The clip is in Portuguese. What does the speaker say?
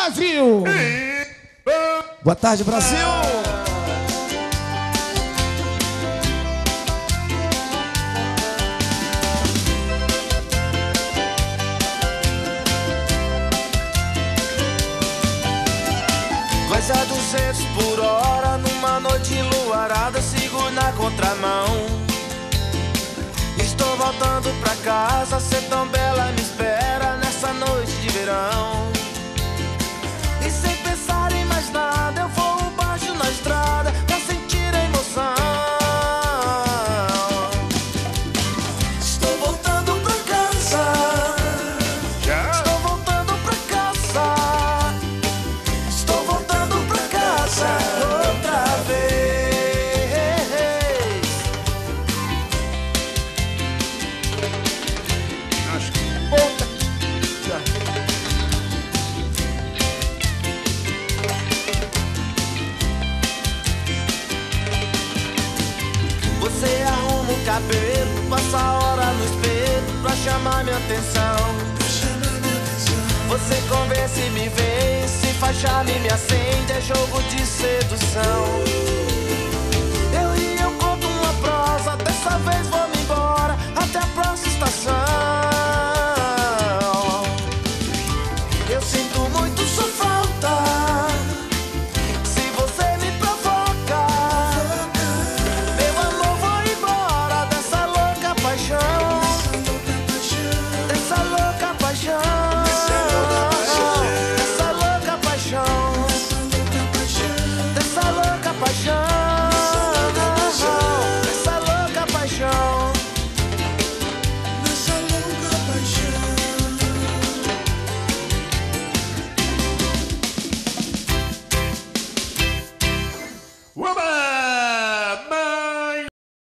Brasil! Boa tarde, Brasil! Vais a 200 por hora numa noite enluarada, sigo na contramão. Estou voltando pra casa, cê tão bela me espera nessa noite de verão. E sem pensar em mais nada, eu vou baixo na estrada pra sentir a emoção. Estou voltando pra casa, estou voltando pra casa, estou voltando pra casa outra vez. Você arruma o cabelo, passa a hora no espelho pra chamar minha atenção. Você convence, me vence, faz charme, me acende, é jogo de sedução.